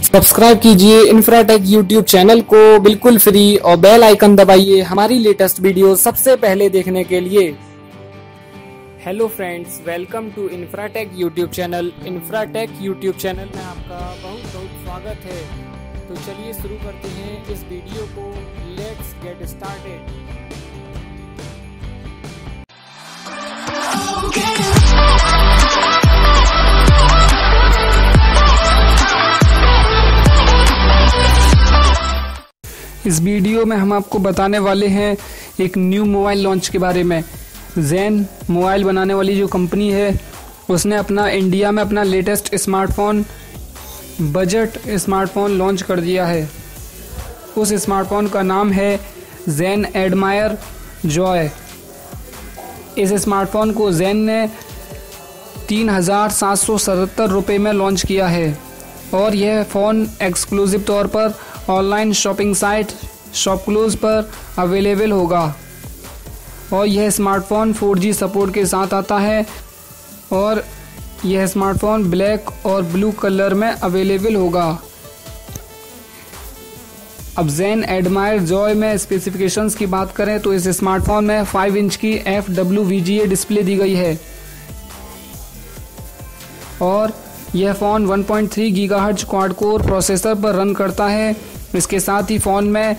Subscribe कीजिए Infratech YouTube channel को बिल्कुल फ्री और बेल आइकन दबाइए हमारी लेटेस्ट वीडियो सबसे पहले देखने के लिए। Hello friends, welcome to Infratech YouTube channel. Infratech YouTube channel में आपका बहुत बहुत स्वागत है। तो चलिए शुरू करते हैं इस वीडियो को। Let's get started. इस वीडियो में हम आपको बताने वाले हैं एक न्यू मोबाइल लॉन्च के बारे में। ज़ेन मोबाइल बनाने वाली जो कंपनी है उसने इंडिया में अपना latest smartphone, budget smartphone launch कर दिया है। उस स्मार्टफोन का नाम है ज़ेन एडमायर जॉय। इस स्मार्टफोन को ज़ेन ने 3,777 रुपये में लॉन्च किया है और यह फ़ोन एक्सक्लूसिव तौर पर ऑनलाइन शॉपिंग साइट शॉपक्लूज पर अवेलेबल होगा और यह स्मार्टफोन 4G सपोर्ट के साथ आता है और यह स्मार्टफोन ब्लैक और ब्लू कलर में अवेलेबल होगा। अब ज़ेन एडमायर जॉय में स्पेसिफिकेशंस की बात करें तो इस स्मार्टफोन में 5 इंच की FWVGA डिस्प्ले दी गई है और यह phone 1.3 gigahertz quad core processor पर रन करता है। इसके साथ ही फ़ोन में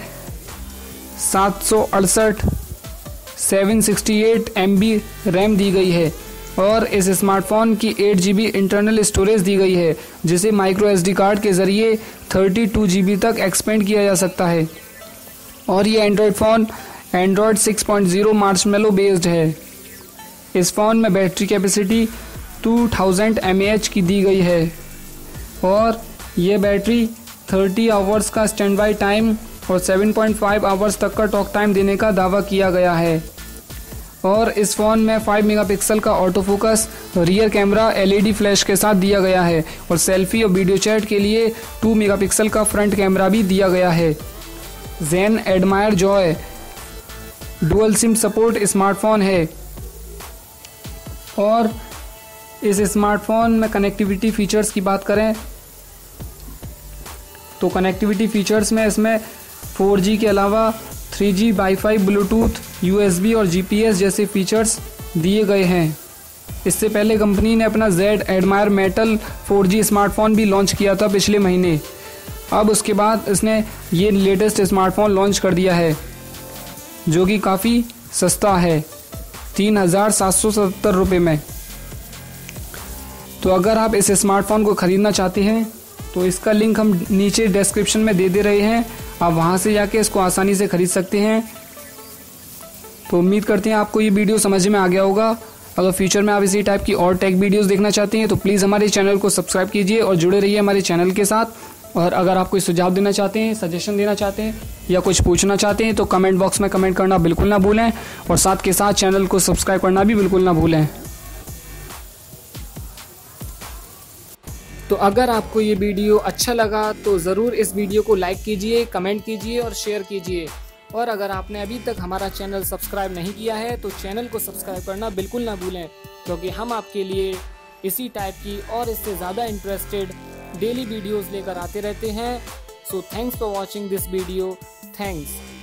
768 MB रैम दी गई है और इस स्मार्टफोन की 8 GB इंटरनल स्टोरेज दी गई है, जिसे माइक्रो SD कार्ड के ज़रिए 32 GB तक एक्सपेंड किया जा सकता है। और ये Android phone Android 6.0 Marshmallow based है। इस फ़ोन में बैटरी कैपेसिटी 2000 mAh की दी गई है और ये बैटरी 30 आवर्स का स्टैंड बाई टाइम और 7.5 आवर्स तक का टॉक टाइम देने का दावा किया गया है। और इस फ़ोन में 5 मेगापिक्सल का auto focus rear camera LED flash के साथ दिया गया है और सेल्फी और वीडियो चैट के लिए 2 मेगापिक्सल का फ्रंट कैमरा भी दिया गया है। Zen Admire Joy dual SIM support smartphone है और इस स्मार्टफोन में कनेक्टिविटी फीचर्स की बात करें तो कनेक्टिविटी फीचर्स में इसमें 4G के अलावा 3G, वाईफाई, ब्लूटूथ, USB और GPS जैसे फीचर्स दिए गए हैं। इससे पहले कंपनी ने अपना Z Admire Metal 4G smartphone भी लॉन्च किया था पिछले महीने। अब उसके बाद इसने ये लेटेस्ट स्मार्टफोन लॉन्च कर दिया है जो कि काफ़ी सस्ता है, 3,777 रुपये में। तो अगर आप इस स्मार्टफोन को ख़रीदना चाहते हैं तो इसका लिंक हम नीचे डिस्क्रिप्शन में दे रहे हैं, आप वहां से जाके इसको आसानी से ख़रीद सकते हैं। तो उम्मीद करते हैं आपको ये वीडियो समझ में आ गया होगा। अगर फ्यूचर में आप इसी टाइप की और टेक वीडियोस देखना चाहते हैं तो प्लीज़ हमारे चैनल को सब्सक्राइब कीजिए और जुड़े रहिए हमारे चैनल के साथ। और अगर आप कोई सुझाव देना चाहते हैं, सजेशन देना चाहते हैं या कुछ पूछना चाहते हैं तो कमेंट बॉक्स में कमेंट करना बिल्कुल ना भूलें और साथ के साथ चैनल को सब्सक्राइब करना भी बिल्कुल ना भूलें। तो अगर आपको ये वीडियो अच्छा लगा तो ज़रूर इस वीडियो को लाइक कीजिए, कमेंट कीजिए और शेयर कीजिए। और अगर आपने अभी तक हमारा चैनल सब्सक्राइब नहीं किया है तो चैनल को सब्सक्राइब करना बिल्कुल ना भूलें, क्योंकि हम आपके लिए इसी टाइप की और इससे ज़्यादा इंटरेस्टेड डेली वीडियोज़ लेकर आते रहते हैं। So thanks for watching this video. Thanks.